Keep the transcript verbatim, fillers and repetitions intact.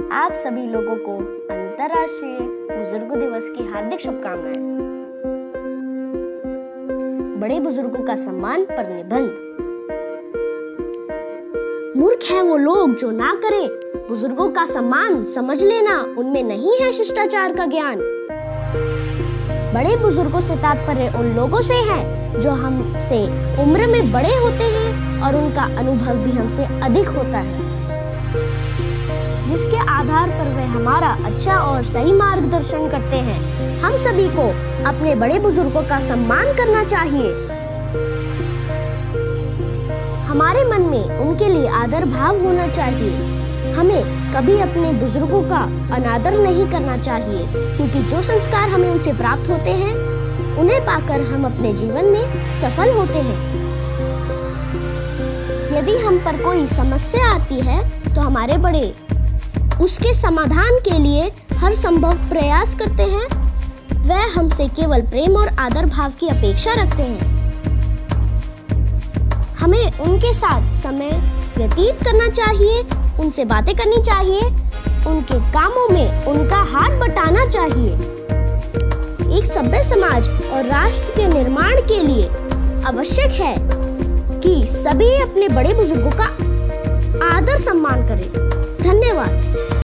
आप सभी लोगों को अंतर्राष्ट्रीय बुजुर्ग दिवस की हार्दिक शुभकामनाएं। बड़े बुजुर्गों का सम्मान पर निबंध। मूर्ख हैं वो लोग जो ना करें बुजुर्गों का सम्मान। समझ लेना उनमें नहीं है शिष्टाचार का ज्ञान। बड़े बुजुर्गों से तात्पर्य उन लोगों से है जो हमसे उम्र में बड़े होते हैं और उनका अनुभव भी हमसे अधिक होता है, जिसके आधार पर वे हमारा अच्छा और सही मार्गदर्शन करते हैं। हम सभी को अपने बड़े बुजुर्गों का सम्मान करना चाहिए। हमारे मन में उनके लिए आदर भाव होना चाहिए। हमें कभी अपने बुजुर्गों का अनादर नहीं करना चाहिए, क्योंकि जो संस्कार हमें उनसे प्राप्त होते हैं उन्हें पाकर हम अपने जीवन में सफल होते हैं। यदि हम पर कोई समस्या आती है तो हमारे बड़े उसके समाधान के लिए हर संभव प्रयास करते हैं। वह हमसे केवल प्रेम और आदर भाव की अपेक्षा रखते हैं। हमें उनके साथ समय व्यतीत करना चाहिए, उनसे बातें करनी चाहिए, उनके कामों में उनका हाथ बटाना चाहिए। एक सभ्य समाज और राष्ट्र के निर्माण के लिए आवश्यक है कि सभी अपने बड़े बुजुर्गों का आदर सम्मान करें। धन्यवाद।